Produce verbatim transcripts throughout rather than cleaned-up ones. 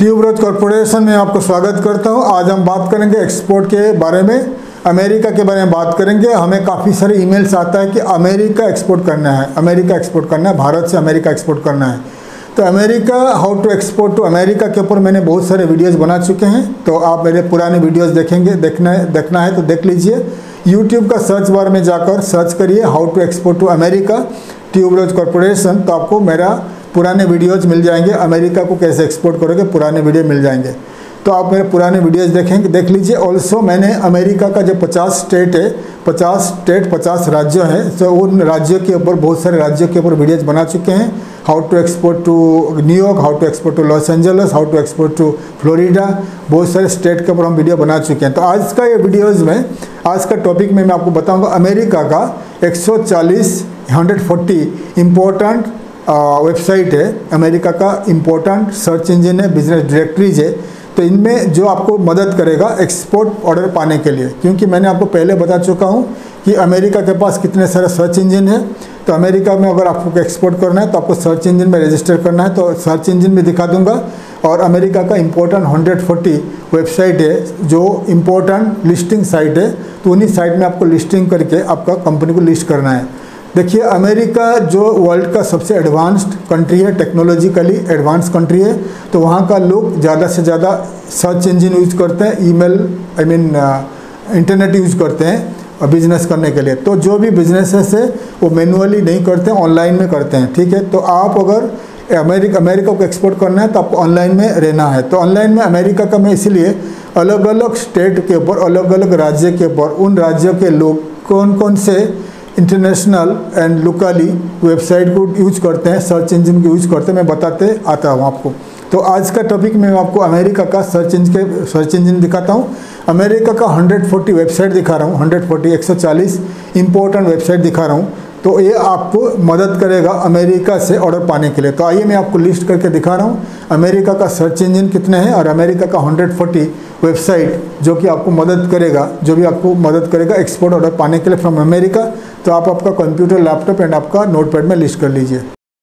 Tuberose corporation में आपको स्वागत करता हूं। आज हम बात करेंगे एक्सपोर्ट के बारे में, अमेरिका के बारे में बात करेंगे। हमें काफ़ी सारे ईमेल्स आता है कि अमेरिका एक्सपोर्ट करना है, अमेरिका एक्सपोर्ट करना है, भारत से अमेरिका एक्सपोर्ट करना है। तो America, how to export to America के ऊपर मैंने बहुत सारे वीडियोज़ बना चुके हैं, तो आप मेरे पुराने वीडियोज़ देखेंगे, देखना है देखना है तो देख लीजिए। यूट्यूब का सर्च बार में जाकर सर्च करिए how to export to America tuberose corporation, तो आपको मेरा पुराने वीडियोज़ मिल जाएंगे। अमेरिका को कैसे एक्सपोर्ट करोगे पुराने वीडियो मिल जाएंगे, तो आप मेरे पुराने वीडियोज़ देखेंगे, देख लीजिए। ऑल्सो मैंने अमेरिका का जो पचास स्टेट है, पचास स्टेट पचास राज्य हैं, तो उन राज्यों के ऊपर, बहुत सारे राज्यों के ऊपर वीडियोज़ बना चुके हैं। How to export to New York, how to export to Los Angeles, how to export to Florida, बहुत सारे स्टेट के ऊपर हम वीडियो बना चुके हैं। तो आज का ये वीडियोज़ में, आज का टॉपिक में मैं आपको बताऊँगा अमेरिका का एक सौ चालीस हंड्रेड फोर्टी इम्पोर्टेंट वेबसाइट है, अमेरिका का इम्पोर्टेंट सर्च इंजन है, बिजनेस डायरेक्टरीज है। तो इनमें जो आपको मदद करेगा एक्सपोर्ट ऑर्डर पाने के लिए, क्योंकि मैंने आपको पहले बता चुका हूँ कि अमेरिका के पास कितने सारे सर्च इंजन है। तो अमेरिका में अगर आपको एक्सपोर्ट करना है तो आपको सर्च इंजन में रजिस्टर करना है, तो सर्च इंजन में दिखा दूंगा। और अमेरिका का इम्पोर्टेंट हंड्रेड फोर्टी वेबसाइट है जो इम्पोर्टेंट लिस्टिंग साइट है, तो उन्हीं साइट में आपको लिस्टिंग करके आपका कंपनी को लिस्ट करना है। देखिए, अमेरिका जो वर्ल्ड का सबसे एडवांस्ड कंट्री है, टेक्नोलॉजिकली एडवांस कंट्री है, तो वहाँ का लोग ज़्यादा से ज़्यादा सर्च इंजन यूज़ करते हैं, email I mean internet use करते हैं बिजनेस करने के लिए। तो जो भी बिजनेसेस है वो मैनुअली नहीं करते हैं, ऑनलाइन में करते हैं, ठीक है। तो आप अगर अमेरिका अमेरिका को एक्सपोर्ट करना है तो आपको ऑनलाइन में रहना है। तो ऑनलाइन में अमेरिका का मैं इसीलिए अलग अलग स्टेट के ऊपर, अलग अलग राज्य के ऊपर, उन राज्यों के लोग कौन कौन से इंटरनेशनल एंड लोकली वेबसाइट को यूज करते हैं, सर्च इंजन को यूज करते हैं, मैं बताते आता हूँ आपको। तो आज का टॉपिक में मैं आपको अमेरिका का सर्च इंजन के सर्च इंजन दिखाता हूँ। अमेरिका का हंड्रेड फोर्टी वेबसाइट दिखा रहा हूँ, हंड्रेड फोर्टी एक सौ चालीस इंपॉर्टेंट वेबसाइट दिखा रहा हूँ। तो ये आपको मदद करेगा अमेरिका से ऑर्डर पाने के लिए। तो आइए मैं आपको लिस्ट करके दिखा रहा हूँ अमेरिका का सर्च इंजन कितने हैं और अमेरिका का हंड्रेड फोर्टी वेबसाइट जो कि आपको मदद करेगा, जो भी आपको मदद करेगा एक्सपोर्ट ऑर्डर पाने के लिए फ्रॉम अमेरिका। तो आप आपका कंप्यूटर, लैपटॉप एंड आपका नोटपैड में लिस्ट कर लीजिए।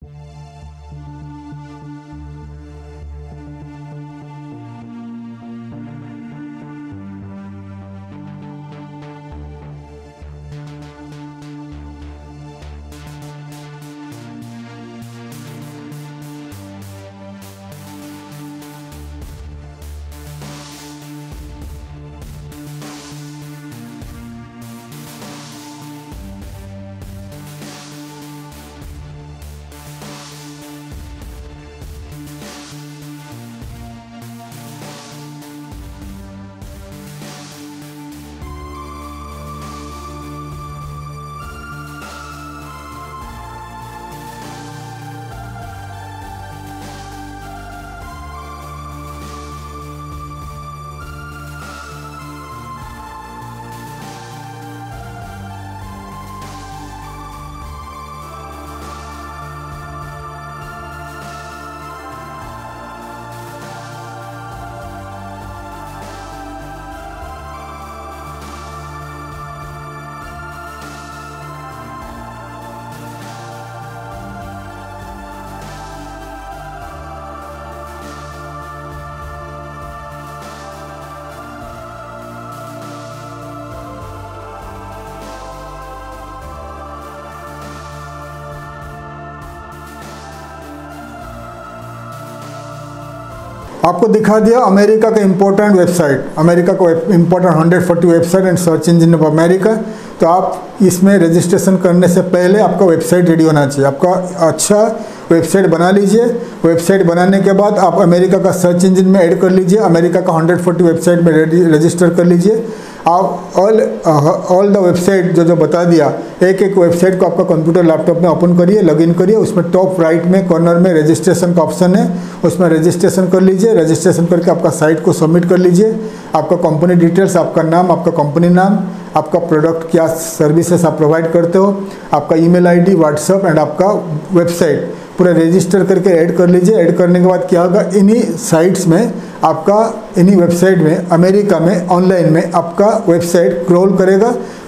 आपको दिखा दिया अमेरिका का इम्पोर्टेंट वेबसाइट, अमेरिका को important hundred forty website and search engine of America. तो आप इसमें रजिस्ट्रेशन करने से पहले आपका वेबसाइट रेडी होना चाहिए, आपका अच्छा वेबसाइट बना लीजिए। वेबसाइट बनाने के बाद आप अमेरिका का सर्च इंजन में ऐड कर लीजिए, अमेरिका का हंड्रेड फोर्टी वेबसाइट में रजिस्टर कर लीजिए। आप ऑल ऑल द वेबसाइट जो जो बता दिया, एक एक वेबसाइट को आपका कंप्यूटर, लैपटॉप में ओपन करिए, लॉगिन करिए। उसमें टॉप राइट में कॉर्नर में रजिस्ट्रेशन का ऑप्शन है, उसमें रजिस्ट्रेशन कर लीजिए। रजिस्ट्रेशन करके आपका साइट को सबमिट कर लीजिए। आपका कंपनी डिटेल्स, आपका नाम, आपका कंपनी नाम, आपका प्रोडक्ट, क्या सर्विसेज आप प्रोवाइड करते हो, आपका ईमेल आईडी, व्हाट्सएप एंड आपका वेबसाइट पूरा रजिस्टर करके ऐड कर लीजिए। ऐड करने के बाद क्या होगा, इन्हीं साइट्स में आपका, इन्हीं वेबसाइट में, अमेरिका में ऑनलाइन में आपका वेबसाइट क्रॉल करेगा।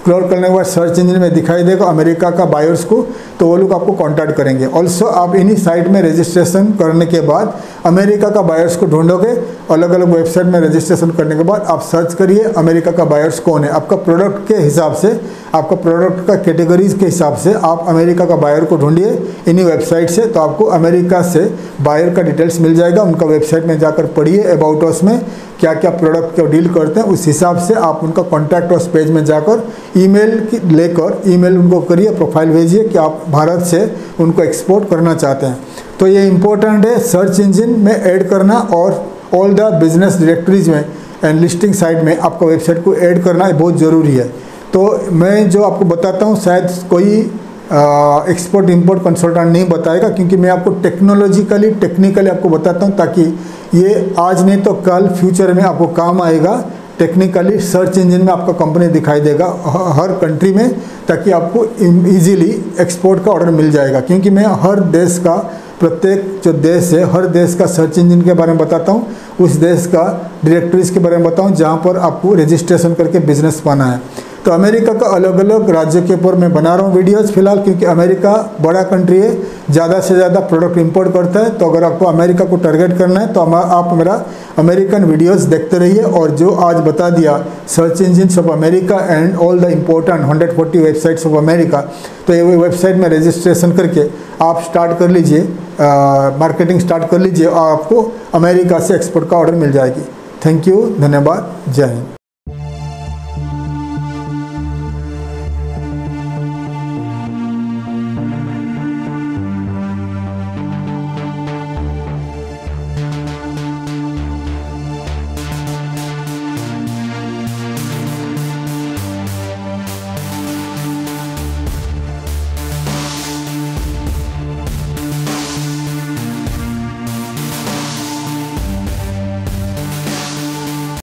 स्क्रॉल करने के बाद सर्च इंजन में दिखाई देगा अमेरिका का बायर्स को, तो वो लोग आपको कांटेक्ट करेंगे। ऑल्सो आप इन्हीं साइट में रजिस्ट्रेशन करने के बाद अमेरिका का बायर्स को ढूंढोगे। अलग अलग वेबसाइट में रजिस्ट्रेशन करने के बाद आप सर्च करिए अमेरिका का बायर्स कौन है। आपका प्रोडक्ट के हिसाब से, आपका प्रोडक्ट का कैटेगरीज के हिसाब से आप अमेरिका का बायर को ढूंढिए इन्हीं वेबसाइट से, तो आपको अमेरिका से बायर का डिटेल्स मिल जाएगा। उनका वेबसाइट में जाकर पढ़िए अबाउट अस में क्या क्या प्रोडक्ट को डील करते हैं, उस हिसाब से आप उनका कॉन्टैक्ट अस पेज में जाकर ईमेल लेकर ईमेल उनको करिए, प्रोफाइल भेजिए कि आप भारत से उनको एक्सपोर्ट करना चाहते हैं। तो ये इम्पोर्टेंट है सर्च इंजन में ऐड करना और ऑल द बिजनेस डायरेक्टरीज में एंड लिस्टिंग साइट में आपका वेबसाइट को ऐड करना बहुत ज़रूरी है। तो मैं जो आपको बताता हूँ शायद कोई एक्सपोर्ट इंपोर्ट कंसल्टेंट नहीं बताएगा, क्योंकि मैं आपको टेक्नोलॉजिकली टेक्निकली आपको बताता हूँ ताकि ये आज नहीं तो कल फ्यूचर में आपको काम आएगा। टेक्निकली सर्च इंजन में आपका कंपनी दिखाई देगा हर कंट्री में, ताकि आपको इजीली एक्सपोर्ट का ऑर्डर मिल जाएगा। क्योंकि मैं हर देश का, प्रत्येक जो देश है हर देश का सर्च इंजन के बारे में बताता हूँ, उस देश का डायरेक्टरीज के बारे में बताऊँ जहाँ पर आपको रजिस्ट्रेशन करके बिजनेस पाना है। तो अमेरिका का अलग अलग राज्यों के ऊपर मैं बना रहा हूँ वीडियोस फिलहाल, क्योंकि अमेरिका बड़ा कंट्री है, ज़्यादा से ज़्यादा प्रोडक्ट इंपोर्ट करता है। तो अगर आपको अमेरिका को टारगेट करना है तो आप मेरा अमेरिकन वीडियोस देखते रहिए। और जो आज बता दिया search engine of America and all the important one hundred forty websites of America, तो ये वेबसाइट में रजिस्ट्रेशन करके आप स्टार्ट कर लीजिए, मार्केटिंग स्टार्ट कर लीजिए और आपको अमेरिका से एक्सपोर्ट का ऑर्डर मिल जाएगी। थैंक यू, धन्यवाद, जय हिंद।